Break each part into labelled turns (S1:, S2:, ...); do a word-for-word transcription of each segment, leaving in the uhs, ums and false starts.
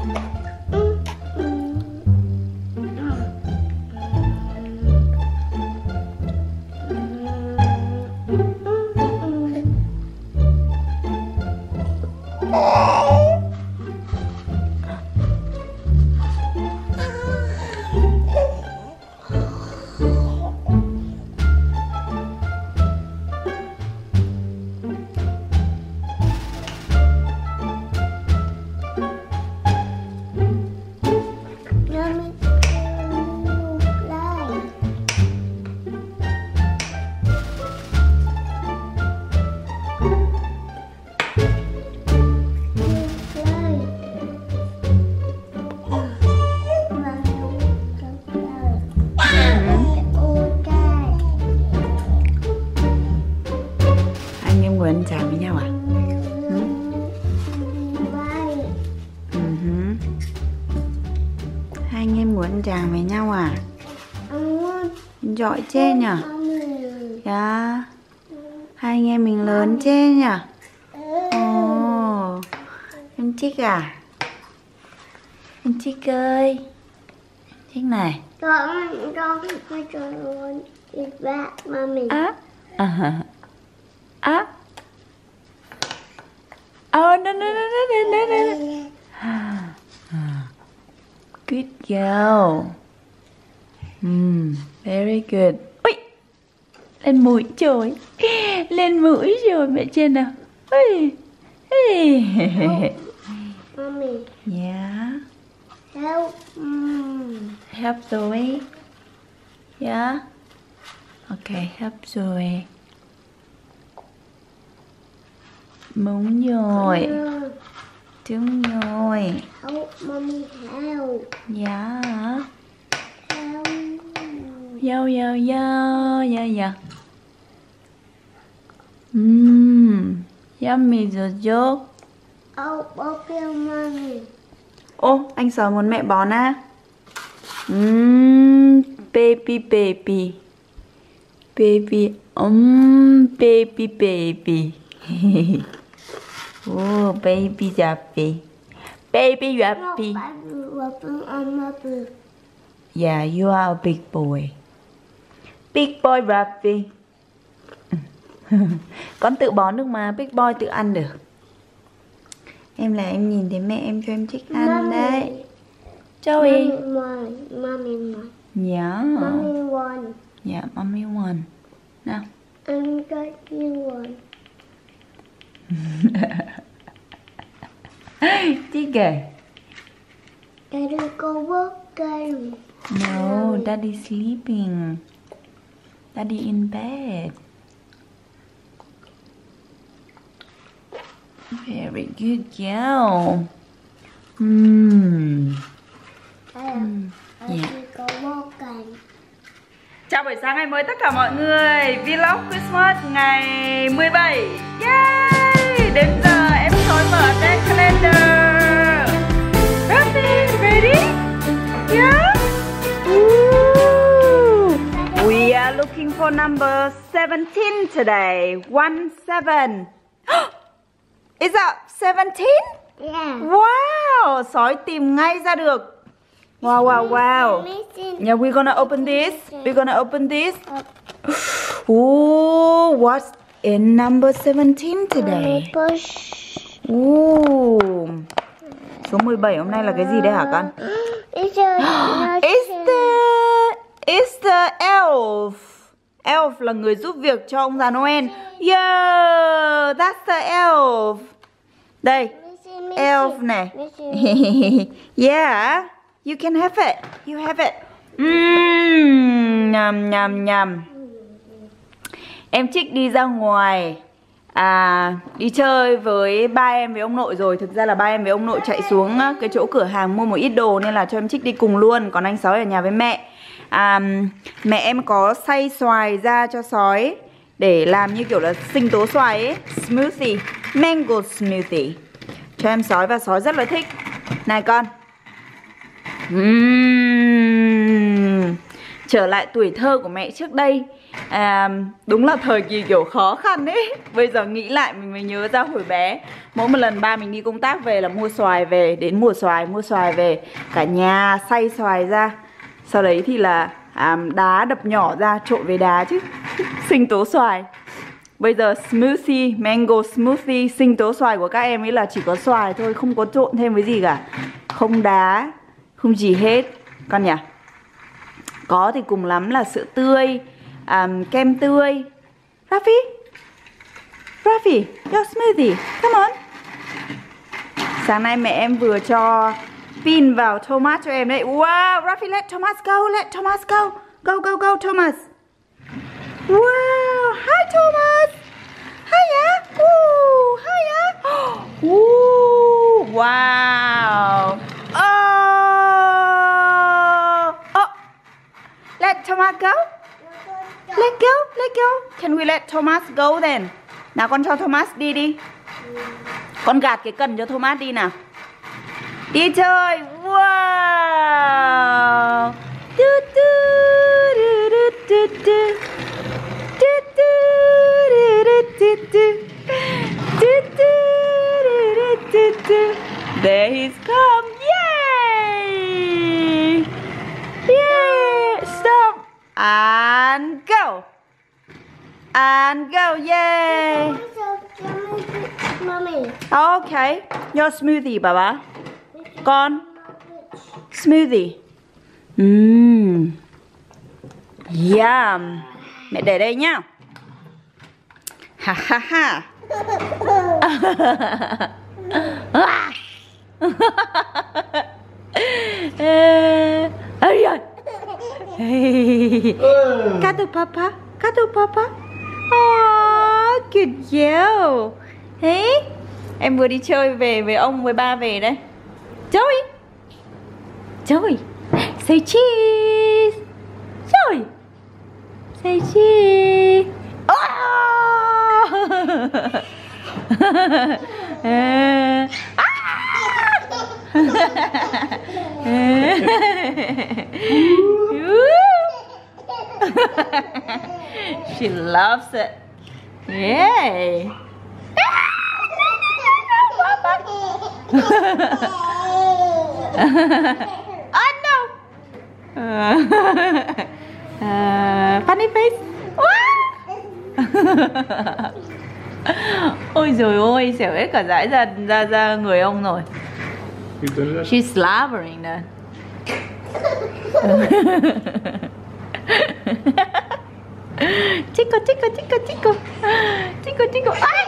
S1: Chào với nhau à? Ừ. Uh-huh. Hai anh em muốn ăn chàng với nhau à? Giỏi chê nhỉ? Dạ. Hai anh em mình lớn chê nhỉ? Ồ, em Trích à? Em Trích ơi, Trích này.
S2: Á.
S1: À. À. Oh, no, no, no, no, no, no, no. Good girl. Mm, very good. Ui, lên mũi rồi. Lên mũi rồi mẹ trên nào. Ui. Hey.
S2: Mommy.
S1: Yeah.
S2: Help. Mm.
S1: Help Zoe. Yeah. Okay, help Zoe. Đúng rồi. Đúng rồi.
S2: Help, mommy, help.
S1: Dạ.
S2: Help.
S1: Yo, yo, yo, yo, yo. Mmm, yummy jojo.
S2: Oh, okay, mommy.
S1: Ô, anh sờ muốn mẹ bón á. Mmm, baby, baby. Baby, um, baby, baby. Oh, baby Zappy. Baby Zappy. Yeah, you are a big boy. Big boy Zappy. Con tự bón được mà, big boy tự ăn được. Em là em nhìn thấy mẹ em cho em Trích ăn mommy. Đấy. Joey.
S2: Mommy, mommy, mommy.
S1: Yeah.
S2: Mommy one.
S1: Yeah, mommy one. Nào.
S2: I'm taking one.
S1: Trích kìa.
S2: Daddy go working.
S1: No, daddy sleeping. Daddy in bed. Very good girl. Hmm.
S2: Mm.
S1: Yeah.
S2: Go working.
S1: Chào buổi sáng ngày mới tất cả mọi người. Vlog Christmas ngày mười bảy. Yay! Đến giờ em soi mở trên calendar. Ready? Ready? Yeah? Ooh. We are looking for number seventeen today. One seven. Is that seventeen?
S2: Yeah.
S1: Wow! Sói tìm ngay ra được. Wow, wow, wow. Yeah, we're gonna open this. We're gonna open this. Ooh, what's in number seventeen today? Ooh. Số mười bảy hôm nay là cái gì đấy hả con?
S2: It's the
S1: It's the It's the elf. Elf là người giúp việc cho ông già Noel. Yeah, that's the elf. Đây, elf này. Yeah. You can have it. You have it. Mmm, nhầm nhầm nhầm. Em Trích đi ra ngoài à, đi chơi với ba em với ông nội rồi. Thực ra là ba em với ông nội chạy xuống cái chỗ cửa hàng mua một ít đồ, nên là cho em Trích đi cùng luôn. Còn anh Sói ở nhà với mẹ. à, Mẹ em có xay xoài ra cho Sói để làm như kiểu là sinh tố xoài ấy. Smoothie, mango smoothie. Cho em Sói và Sói rất là thích. Này con. Uhm. trở lại tuổi thơ của mẹ trước đây. à, Đúng là thời kỳ kiểu khó khăn ấy. Bây giờ nghĩ lại mình mới nhớ ra hồi bé, mỗi một lần ba mình đi công tác về là mua xoài về. Đến mùa xoài, mua xoài về, cả nhà xay xoài ra. Sau đấy thì là à, đá đập nhỏ ra, trộn với đá chứ. Sinh tố xoài. Bây giờ smoothie, mango smoothie, sinh tố xoài của các em ấy là chỉ có xoài thôi, không có trộn thêm với gì cả. Không đá, không gì hết. Con nhỉ? Có thì cùng lắm là sữa tươi, um, kem tươi. Rafi, Rafi, your smoothie, come on. Sáng nay mẹ em vừa cho pin vào Thomas cho em đấy. Wow, Rafi, let Thomas go, let Thomas go. Go, go, go, Thomas. Wow, hi Thomas. Hiya. Ooh, hiya. Ooh, wow. Oh. Oh. Let Thomas go. Let go, let go. Can we let Thomas go then? Nào con cho Thomas đi đi. Con gạt cái cần cho Thomas đi nào. Đi chơi. Wow. Du, du, du, du, du, du. Du, du, du, du, du, du. Du, du, du, du, du. There he's come. Yay! Yay! Stop. And go. And go. Yay!
S2: Mommy.
S1: Okay. Your smoothie, Baba. Con. Smoothie. Mmm. Yum. Mẹ để đây nhá. Ha ha ha. Ây ơi. Katu papa. Katu papa. Oh, good girl. Hey. Em vừa đi chơi về với ông với ba về đây. Joey. Joey. Say cheese. Joey. Say cheese. Oh! She loves it. Yay. Oh no. Uh, funny face. Ôi dồi ôi, xẻo hết cả dãi ra, ra, ra người ông rồi. She's slobbering đó. Chico, chico, chico, chico. Chico, chico. Ay!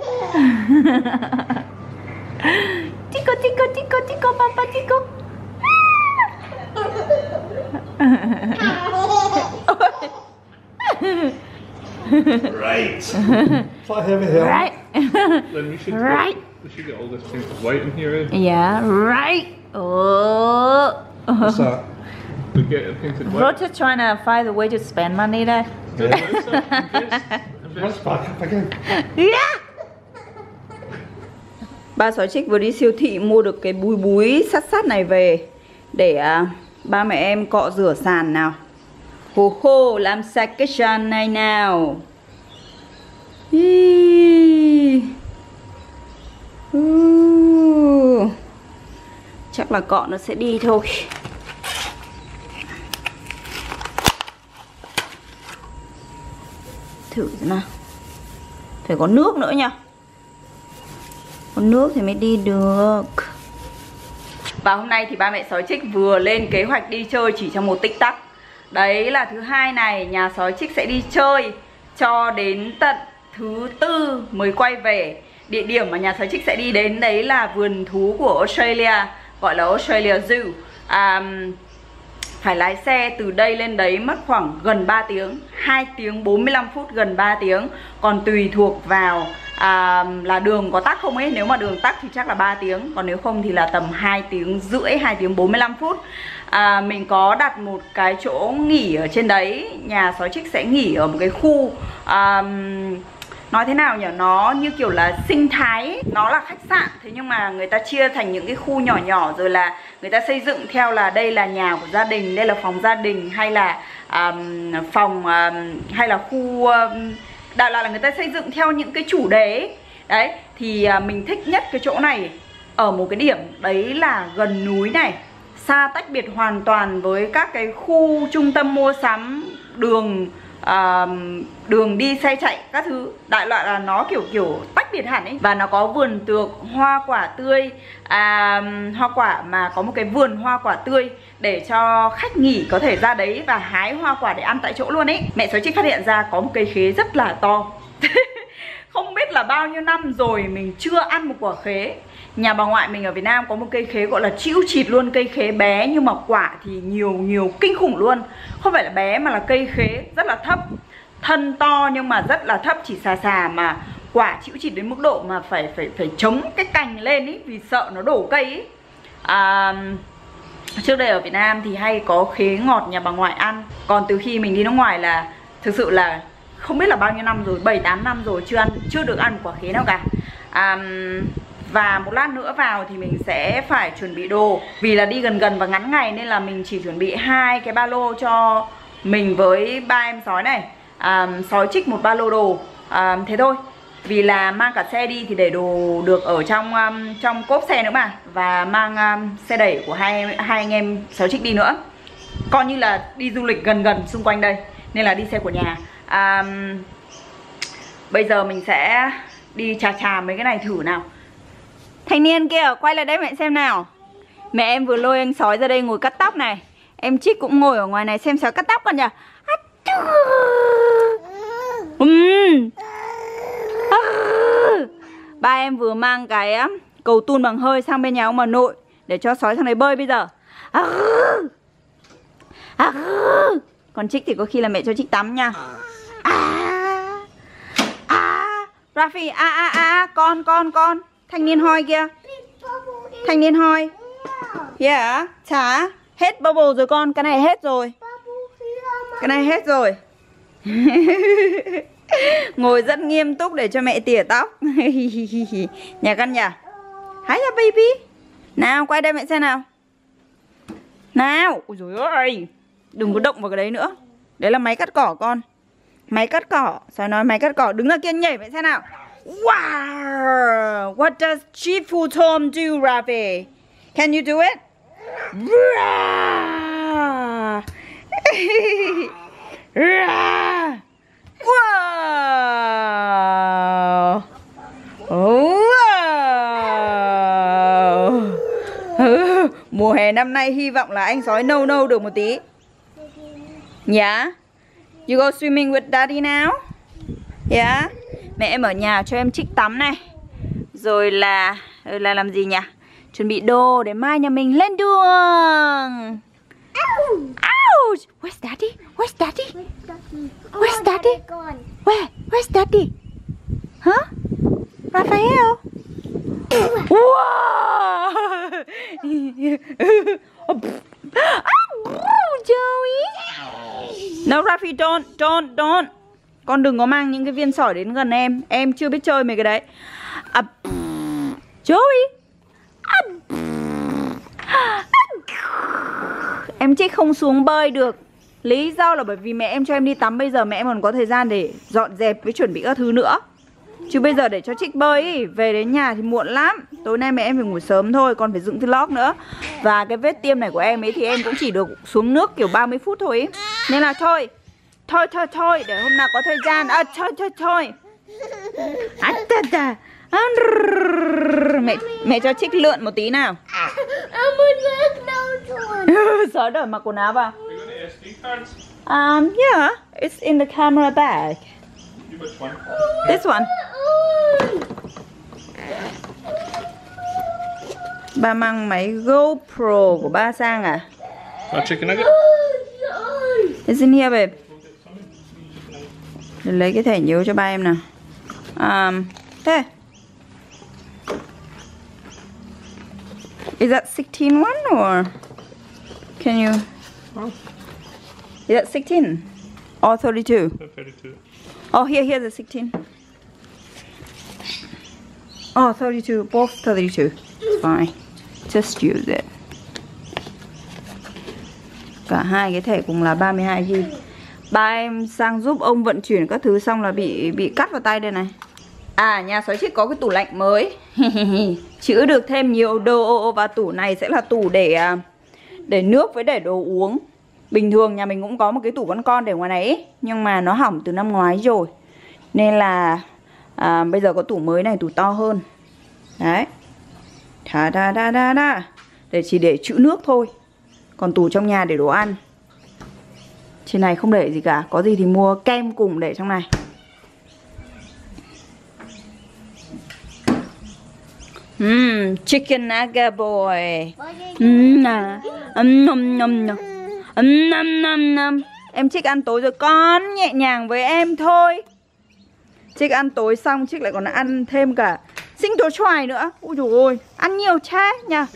S1: Chico, chico, chico, chico, papa, chico.
S3: Right. It's like heavy hill.
S1: Right.
S3: Then we should
S1: Right.
S3: get, we should get all this painted white in here. Eh?
S1: Yeah, right. Oh.
S3: What's that? We get it painted white.
S1: Rota trying to find a way to spend money there.
S3: Yeah. What is that? Invest, invest.
S4: What's back up again?
S1: Yeah. Ba Sói Trích vừa đi siêu thị mua được cái búi búi sắt sắt này về để à, ba mẹ em cọ rửa sàn nào. Hô hô, làm sạch cái sàn này nào. Hi. Uh. Chắc là cọ nó sẽ đi thôi. Thử xem nào. Phải có nước nữa nha. Có nước thì mới đi được. Và hôm nay thì ba mẹ Sói Trích vừa lên kế hoạch đi chơi chỉ trong một tích tắc. Đấy là thứ hai này nhà Sói Trích sẽ đi chơi cho đến tận thứ tư mới quay về. Địa điểm mà nhà Sói Trích sẽ đi đến đấy là vườn thú của Australia, gọi là Australia Zoo. à, Phải lái xe từ đây lên đấy mất khoảng gần ba tiếng, hai tiếng bốn mươi lăm phút, gần ba tiếng. Còn tùy thuộc vào à, là đường có tắc không ấy. Nếu mà đường tắc thì chắc là ba tiếng. Còn nếu không thì là tầm hai tiếng rưỡi, hai tiếng bốn mươi lăm phút. à, Mình có đặt một cái chỗ nghỉ ở trên đấy. Nhà Sói Trích sẽ nghỉ ở một cái khu à, nói thế nào nhỉ, nó như kiểu là sinh thái ấy. Nó là khách sạn, thế nhưng mà người ta chia thành những cái khu nhỏ nhỏ, rồi là người ta xây dựng theo là đây là nhà của gia đình, đây là phòng gia đình, hay là um, phòng um, hay là khu um, đại loại là người ta xây dựng theo những cái chủ đề ấy. Đấy, thì uh, mình thích nhất cái chỗ này ở một cái điểm đấy là gần núi này, xa tách biệt hoàn toàn với các cái khu trung tâm mua sắm, đường uh, đường đi xe chạy các thứ, đại loại là nó kiểu kiểu tách biệt hẳn ấy. Và nó có vườn tược, hoa quả tươi, à, hoa quả mà có một cái vườn hoa quả tươi để cho khách nghỉ có thể ra đấy và hái hoa quả để ăn tại chỗ luôn ấy. Mẹ Sói Trích phát hiện ra có một cây khế rất là to. Không biết là bao nhiêu năm rồi mình chưa ăn một quả khế. Nhà bà ngoại mình ở Việt Nam có một cây khế gọi là chĩu chịt luôn. Cây khế bé nhưng mà quả thì nhiều nhiều kinh khủng luôn. Không phải là bé mà là cây khế rất là thấp. Thân to nhưng mà rất là thấp, chỉ xà xà mà quả chĩu chịt đến mức độ mà phải phải phải chống cái cành lên ý, vì sợ nó đổ cây ý. À, trước đây ở Việt Nam thì hay có khế ngọt nhà bà ngoại ăn. Còn từ khi mình đi nước ngoài là thực sự là không biết là bao nhiêu năm rồi, bảy tám năm rồi chưa ăn, chưa được ăn quả khế nào cả. À, và một lát nữa vào thì mình sẽ phải chuẩn bị đồ. Vì là đi gần gần và ngắn ngày nên là mình chỉ chuẩn bị hai cái ba lô cho mình với ba em sói này. À, Sói Trích một ba lô đồ. À, thế thôi. Vì là mang cả xe đi thì để đồ được ở trong um, trong cốp xe nữa mà. Và mang um, xe đẩy của hai, hai anh em Sói Trích đi nữa. Coi như là đi du lịch gần gần xung quanh đây, nên là đi xe của nhà. À, bây giờ mình sẽ đi chà chà mấy cái này thử nào. Thanh niên kia, quay lại đây mẹ xem nào. Mẹ em vừa lôi anh sói ra đây ngồi cắt tóc này. Em Trích cũng ngồi ở ngoài này xem sói cắt tóc con nhỉ. uhm. Ba em vừa mang cái cầu tun bằng hơi sang bên nhà ông bà nội để cho sói sang đấy bơi bây giờ. Còn Trích thì có khi là mẹ cho Trích tắm nha. À, à, Rafi, à, à, à, con, con, con. Thanh niên hoi kia. Thanh niên hoi. Yeah, chả. Hết bubble rồi con, cái này hết rồi. Cái này hết rồi. Ngồi rất nghiêm túc để cho mẹ tỉa tóc. Nhà con nhỉ. Hiya baby. Nào, quay đây mẹ xem nào. Nào, ôi dồi ôi. Đừng có động vào cái đấy nữa. Đấy là máy cắt cỏ con. Máy cắt cỏ. Sao nói máy cắt cỏ. Đứng ra kia nhảy vậy xem nào. Wow. What does Chifu Tom do, Rafi? Can you do it? Wow. Wow. Mùa hè năm nay hy vọng là anh sói nâu nâu được một tí. Yeah. You go swimming with daddy now? Yeah. Mẹ em ở nhà cho em Trích tắm này. Rồi là là làm gì nhỉ? Chuẩn bị đồ để mai nhà mình lên đường. Ouch! Where's daddy? Where's daddy? Where's daddy? Where? Where's daddy? Huh? Raphael? Wow! Joey! No, Rafi, don't, don't, don't. Con đừng có mang những cái viên sỏi đến gần em. Em chưa biết chơi mấy cái đấy. À, Joey! À, em Trích không xuống bơi được. Lý do là bởi vì mẹ em cho em đi tắm. Bây giờ mẹ em còn có thời gian để dọn dẹp với chuẩn bị các thứ nữa. Chứ bây giờ để cho Trích bơi ý, về đến nhà thì muộn lắm. Tối nay mẹ em phải ngủ sớm thôi. Còn phải dựng vlog nữa. Và cái vết tiêm này của em ấy thì em cũng chỉ được xuống nước kiểu ba mươi phút thôi ý. Nên là thôi Thôi thôi thôi, để hôm nào có thời gian. À thôi thôi thôi. À, da, da. À, mẹ, mẹ cho Trích lượn một tí nào. Sói đợi mặc quần áo vào. Um, yeah, it's in the camera bag. This one. Ba mang máy GoPro của ba sang à?
S3: Chicken nugget.
S1: It's in here babe. Để lấy cái thẻ nhớ cho ba em nào. Um, thế. Is that sixteen one or can you?
S3: Oh.
S1: Is that sixteen or thirty-two?
S3: thirty-two.
S1: Oh, here, here's the sixteen. Oh, thirty-two, both thirty-two. It's fine. Just use it. Cả hai cái thẻ cùng là ba mươi hai gi ga bai. Ba em sang giúp ông vận chuyển các thứ xong là bị bị cắt vào tay đây này. À, nhà Sói Trích có cái tủ lạnh mới. Chữ được thêm nhiều đồ. Và tủ này sẽ là tủ để để nước với để đồ uống. Bình thường nhà mình cũng có một cái tủ con con để ngoài này ấy, nhưng mà nó hỏng từ năm ngoái rồi. Nên là à, bây giờ có tủ mới này, tủ to hơn. Đấy. Đà đà đà đà đà. Để chỉ để trữ nước thôi. Còn tủ trong nhà để đồ ăn. Trên này không để gì cả. Có gì thì mua kem cùng để trong này. Mmm, chicken nugget boy. Mmm, nà. Ừm, nằm nằm nằm. Ừm, nằm nằm nằm. Em Trích ăn tối rồi con. Nhẹ nhàng với em thôi. Trích ăn tối xong Trích lại còn ăn thêm cả sinh tố xoài nữa. Ui dồi ôi, ăn nhiều cha nha.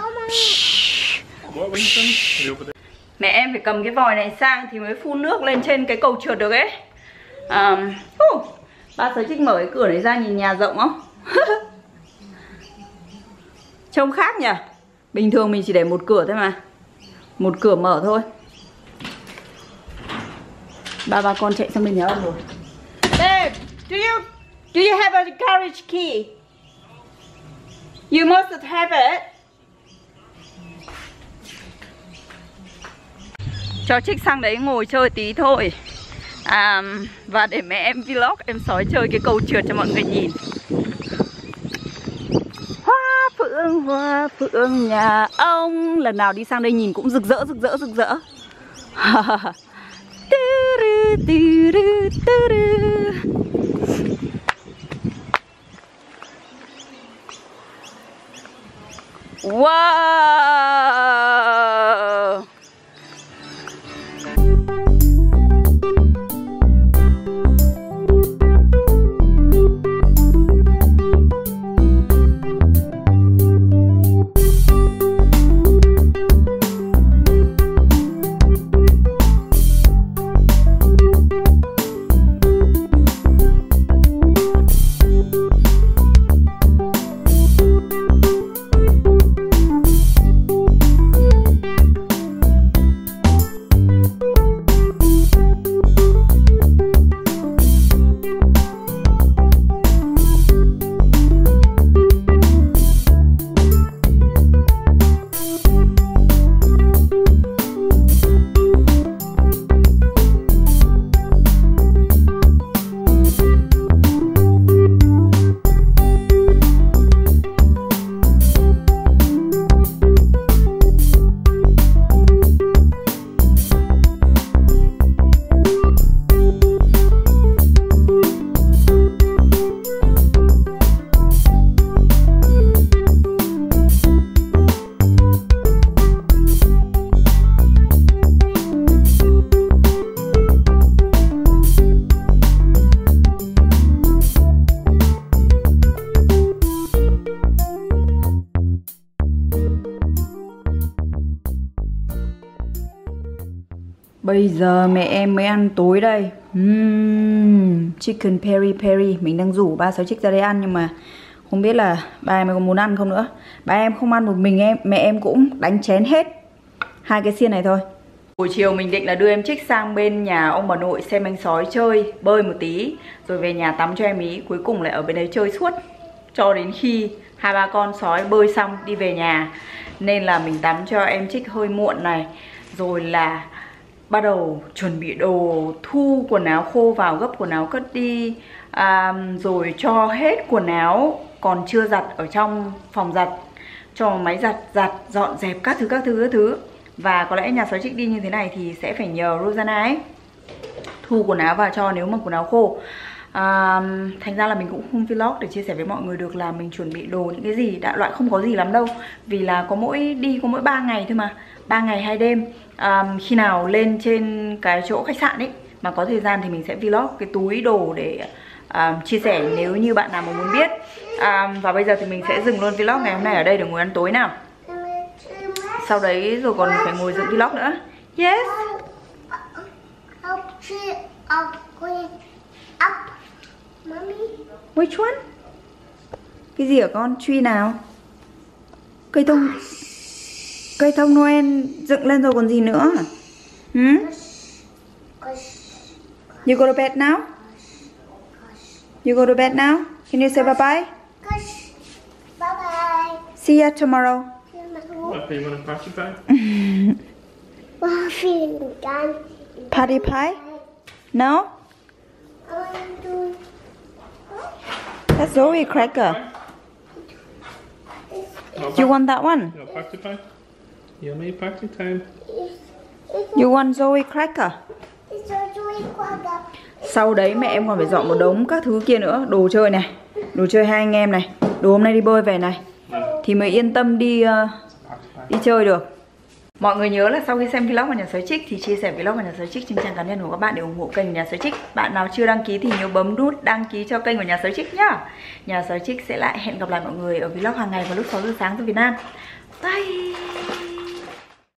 S1: Mẹ em phải cầm cái vòi này sang thì mới phun nước lên trên cái cầu trượt được ấy. um, uh, Ba Sói Trích mở cái cửa này ra nhìn nhà rộng không? Trông khác nhỉ. Bình thường mình chỉ để một cửa thôi mà. Một cửa mở thôi. Ba ba con chạy sang bên nhà ông rồi. Babe, do you do you have a garage key? You must have it. Cho Trích sang đấy ngồi chơi tí thôi. À, và để mẹ em vlog em Sói chơi cái cầu trượt cho mọi người nhìn. Hoa phượng, hoa phượng nhà ông. Lần nào đi sang đây nhìn cũng rực rỡ, rực rỡ, rực rỡ. Wow. Bây giờ mẹ em mới ăn tối đây. uhm, Chicken peri peri. Mình đang rủ ba Sói Trích ra đây ăn, nhưng mà không biết là ba em có muốn ăn không nữa. Ba em không ăn một mình em, mẹ em cũng đánh chén hết hai cái xiên này thôi. Buổi chiều mình định là đưa em Trích sang bên nhà ông bà nội xem anh Sói chơi, bơi một tí, rồi về nhà tắm cho em ý. Cuối cùng lại ở bên đấy chơi suốt cho đến khi hai ba con Sói bơi xong đi về nhà. Nên là mình tắm cho em Trích hơi muộn này. Rồi là bắt đầu chuẩn bị đồ, thu quần áo khô vào, gấp quần áo cất đi, à, rồi cho hết quần áo còn chưa giặt ở trong phòng giặt, cho máy giặt, giặt, dọn dẹp các thứ các thứ các thứ. Và có lẽ nhà Sói Trích đi như thế này thì sẽ phải nhờ Rosanna ấy thu quần áo vào cho nếu mà quần áo khô. à, Thành ra là mình cũng không vlog để chia sẻ với mọi người được là mình chuẩn bị đồ những cái gì. Đại loại không có gì lắm đâu, vì là có mỗi đi có mỗi ba ngày thôi mà, ba ngày hai đêm. à, Khi nào lên trên cái chỗ khách sạn ấy mà có thời gian thì mình sẽ vlog cái túi đồ để à, chia sẻ nếu như bạn nào mà muốn biết. à, Và bây giờ thì mình sẽ dừng luôn vlog ngày hôm nay ở đây để ngồi ăn tối nào. Sau đấy rồi còn phải ngồi dựng vlog nữa. Yes. Which one? Cái gì hả con? Tree nào? Cây thông. Cây thông Noel dựng lên rồi còn gì nữa? Hmm? You go to bed now? You go to bed now? Can you say bye bye?
S2: Bye bye.
S1: See ya tomorrow.
S3: Okay, you want a party pie?
S2: Wow, feeling done.
S1: Party pie? No?
S2: I want to.
S1: That's Zoe cracker.
S3: No,
S1: You want that one?
S3: no party pie? Yummy party time.
S1: You want Zoe cracker?
S2: It's a joy quagga.
S1: Sau đấy mẹ em còn phải dọn một đống các thứ kia nữa. Đồ chơi này, đồ chơi hai anh em này, đồ hôm nay đi bơi về này, thì mới yên tâm đi uh, đi chơi được. Mọi người nhớ là sau khi xem vlog của Nhà Sói Trích thì chia sẻ vlog của Nhà Sói Trích trên trang cá nhân của các bạn để ủng hộ kênh của Nhà Sói Trích. Bạn nào chưa đăng ký thì nhớ bấm nút đăng ký cho kênh của Nhà Sói Trích nhá. Nhà Sói Trích sẽ lại hẹn gặp lại mọi người ở vlog hàng ngày vào lúc sáu giờ sáng giờ Việt Nam. Bye.